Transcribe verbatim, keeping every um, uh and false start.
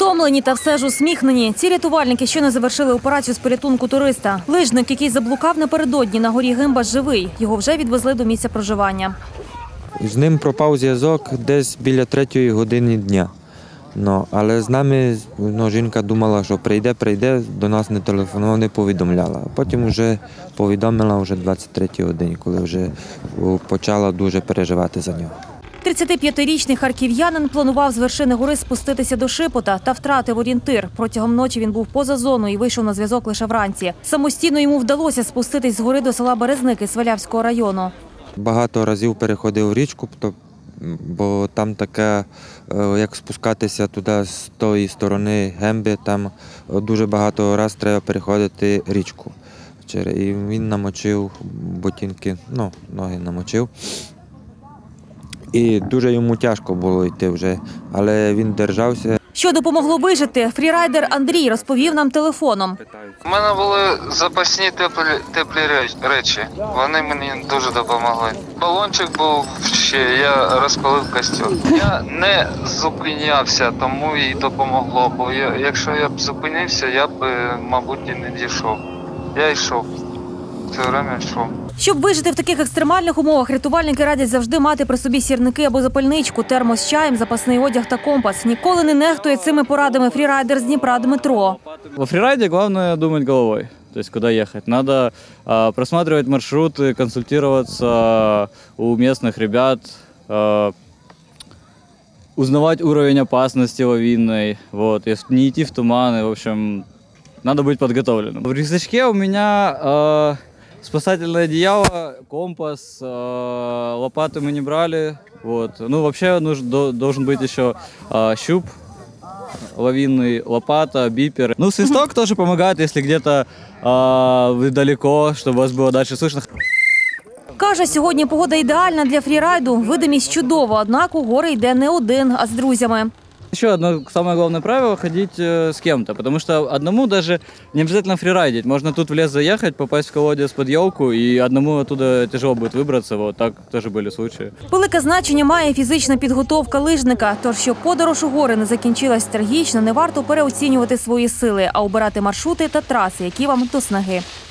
Втомлені та все ж усміхнені. Ці рятувальники щойно завершили операцію з порятунку туриста. Лижник, який заблукав напередодні на горі Гимбаш, живий. Його вже відвезли до місця проживання. З ним пропав зв'язок десь біля третьої години дня. Ну, але з нами ну, жінка думала, що прийде, прийде, до нас не телефонувала, не повідомляла. Потім вже повідомила вже двадцять третій годині, коли вже почала дуже переживати за нього. тридцятип'ятирічний харків'янин планував з вершини гори спуститися до Шипота та втратив орієнтир. Протягом ночі він був поза зоною і вийшов на зв'язок лише вранці. Самостійно йому вдалося спуститись з гори до села Березники Свалявського району. Багато разів переходив річку, бо там таке, як спускатися туди з тої сторони Гемби, там дуже багато разів треба переходити річку. І він намочив ботинки, ну, ноги намочив. І дуже йому тяжко було йти вже, але він держався. Що допомогло вижити, фрірайдер Андрій розповів нам телефоном. У мене були запасні теплі, теплі речі, вони мені дуже допомогли. Балончик був ще, я розпалив костер. Я не зупинявся, тому і допомогло, бо я, якщо я б зупинився, я б, мабуть, і не дійшов. Я йшов, все время йшов. Щоб вижити в таких екстремальних умовах, рятувальники радять завжди мати при собі сірники або запальничку, термос з чаєм, запасний одяг та компас. Ніколи не нехтує цими порадами фрірайдер з Дніпра Дмитро. Во фрирайде главное думать головой, то есть куда ехать. Надо а, просматривать маршруты, консультироваться у местных ребят, а, узнавать уровень опасности лавинной, вот, не идти в туманы, в общем, надо быть подготовленным. В рюкзачке у меня а, спасательное одеяло, компас, а, лопаты мы не брали, вот. Ну, вообще нужен, должен быть еще а, щуп лавинный, лопата, бипер. Ну, свисток тоже помогает, если где-то а, вы далеко, чтобы вас было дальше слышно. Каже, сьогодні погода ідеальна для фрірайду, видимість чудова, однак у гори йде не один, а з друзями. Еще одно самое главное правило – ходить э, с кем-то, потому что одному даже не обязательно фрирайдить. Можно тут в лес заехать, попасть в колодец под елку, и одному оттуда тяжело будет выбраться. Вот так тоже были случаи. Велике значення має фізична підготовка лижника. Тож, щоб подорож у гори не закінчилась трагічно, не варто переоцінювати свої сили, а обирати маршрути та траси, які вам до снаги.